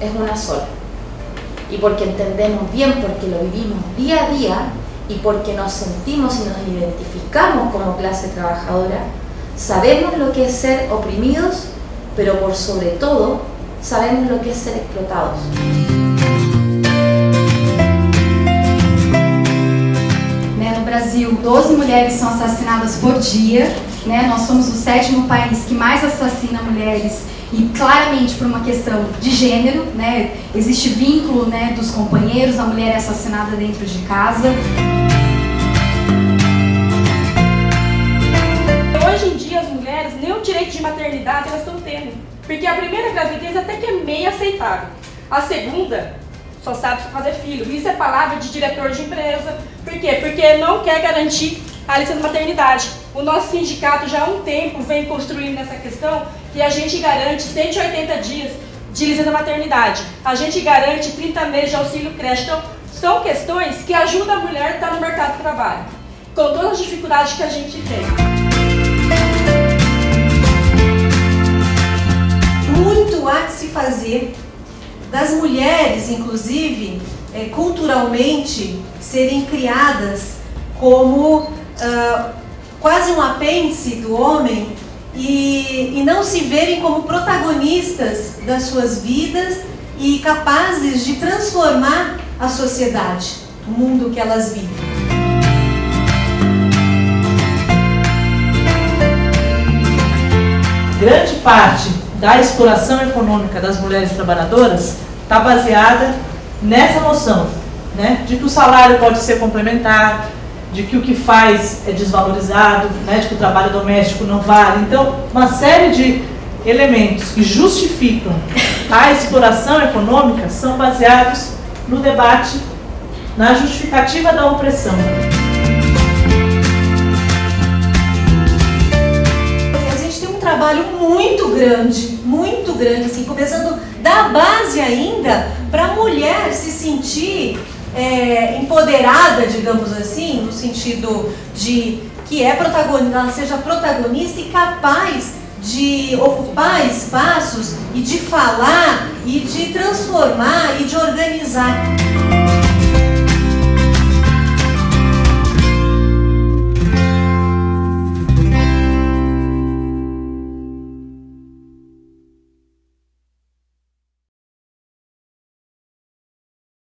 es una sola. Y porque entendemos bien, porque lo vivimos día a día y porque nos sentimos y nos identificamos como clase trabajadora, sabemos lo que es ser oprimidos, pero por sobre todo sabemos lo que es ser explotados. No Brasil, 12 mulheres são assassinadas por dia. Nós somos o 7º país que mais assassina mulheres, e claramente por uma questão de gênero. Existe vínculo dos companheiros, a mulher é assassinada dentro de casa. Hoje em dia as mulheres nem o direito de maternidade elas estão tendo, porque a primeira gravidez até que é meio aceitável, a segunda só sabe fazer filho. Isso é palavra de diretor de empresa. Por quê? Porque não quer garantir a licença maternidade. O nosso sindicato já há um tempo vem construindo essa questão que a gente garante 180 dias de licença maternidade. A gente garante 30 meses de auxílio creche. Então, são questões que ajudam a mulher a estar no mercado de trabalho, com todas as dificuldades que a gente tem. Muito há de se fazer das mulheres, inclusive, culturalmente, serem criadas como quase um apêndice do homem e não se verem como protagonistas das suas vidas e capazes de transformar a sociedade, o mundo que elas vivem. Grande parte da exploração econômica das mulheres trabalhadoras está baseada nessa noção, de que o salário pode ser complementar, de que o que faz é desvalorizado, de que o trabalho doméstico não vale. Então, uma série de elementos que justificam a exploração econômica são baseados no debate, na justificativa da opressão. A gente tem um trabalho muito grande, assim, começando da base ainda, para a mulher se sentir empoderada, digamos assim, no sentido de que ela seja protagonista e capaz de ocupar espaços e de falar e de transformar e de organizar.